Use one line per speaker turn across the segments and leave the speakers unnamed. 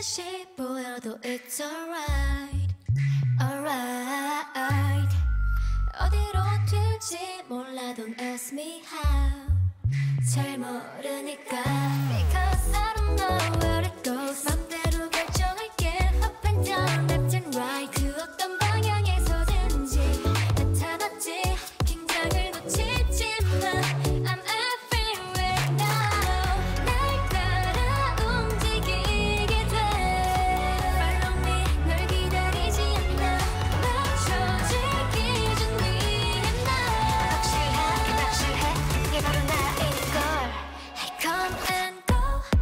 듯이 보여도 it's alright, alright. 어디로 튈지 몰라 don't ask me how. 잘 모르니까 because I don't know where it goes. 맘대로 결정할게 up and down left and right. 그 어떤 방향에서든지 나타났지. 긴장을 놓치지만 I'm everywhere now. 날 따라 움직이게 돼. Follow me 널 기다리지 않아. 맞춰질 기준 위에 나. 확실하게 확실해 이게 바로 나인걸. I come and go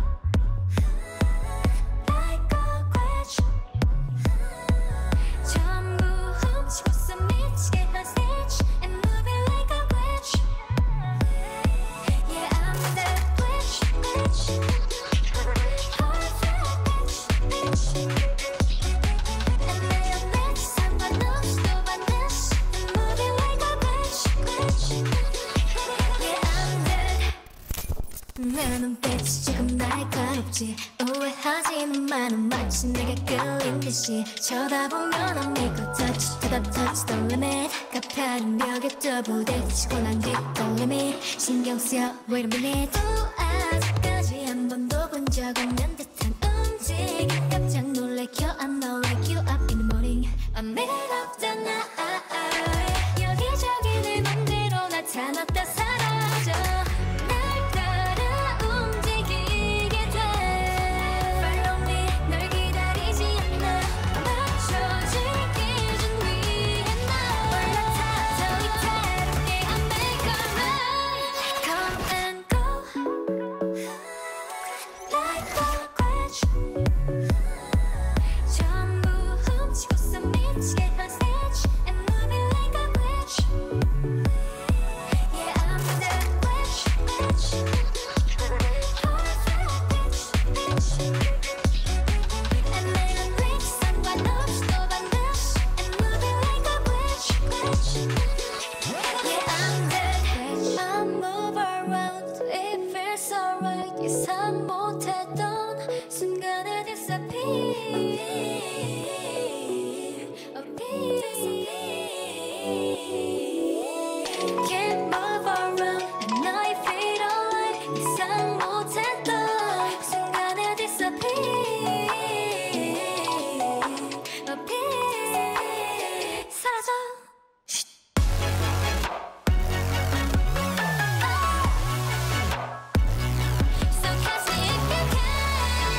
like a glitch. 전부 훔치고서 미치게 한 Snitch and move it like a glitch. Yeah, I'm that glitch, glitch. And 내가 내 상관없이 또 반드시 and move it like a glitch, glitch. Yeah, I'm that. 내 눈빛이 지금 날카롭지. 오해하지는 마는 마치 내가 끌린 듯이. 쳐다보면 안 믿고 touch to the touch the limit. 가파른 벽에 또 부딪히고 난 뒷걸림이 신경 쓰여 wait a minute. 또 아직까지 한 번도 본 적 없는 듯한 움직임. 깜짝 놀래 I'm not like you up in the morning. I'm made of the night. 여기저기 내 맘대로 나타났다 사라져. 날 따라 움직이게 돼. Follow me 널 기다리지 않아. 맞춰질 기준 위에 나. 올라타 더 위태롭게 I make a move. Come and go like a glitch. 전부 훔치고서 미치게 한 Snitch and move it like a glitch. Yeah, I'm that glitch, glitch. And 내가 네 상관없이 또 반드시 and move it like a glitch, glitch. Yeah, I'm that glitch. I move around, it feels alright. 예상 못했던 순간에 disappear, appear. Can't move around, I know you feel alright. 예상 못했던 순간에 disappear, appear. 사라져. So catch me if you can.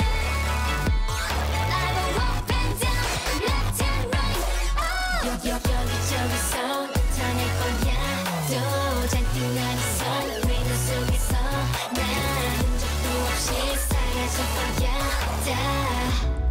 I will walk and down, left and right. 여기저기서 나타날 거야. 또 잔뜩 난 있어. 위로 속에서 난 흔적도 없이 사라질 거야. 다